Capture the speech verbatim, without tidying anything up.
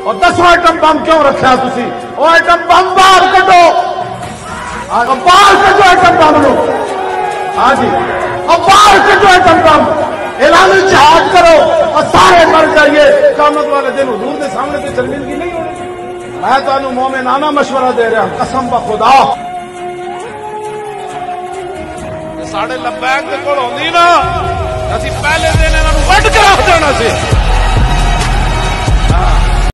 और दसो item bomb क्यों रखा तुसी? वो आइटम बम बाहर कटो, बाहर कटो आइटम बम लो। हाँ जी, और बाहर कटो आइटम बम, ऐलान जिहाद करो और सारे मर जाइए। क़यामत वाले दिन हुजूर के सामने तो शर्मिंदगी नहीं होनी। मैं तुहानू मोमिनाना मशवरा दे रहा, कसम ब खुदा साढ़े लब्बैक दे कोल होंदी ना, असीं पहले दिन इन्हां नूं वड्ड के रख देना सी।